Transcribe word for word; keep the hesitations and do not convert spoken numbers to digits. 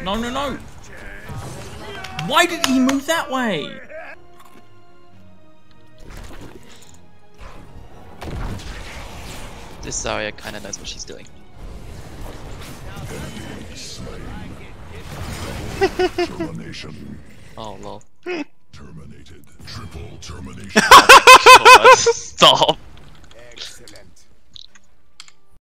No, no, no! Why did he move that way? This Zarya kinda knows what she's doing. Termination. Oh lol. Terminated. Triple termination. God, stop.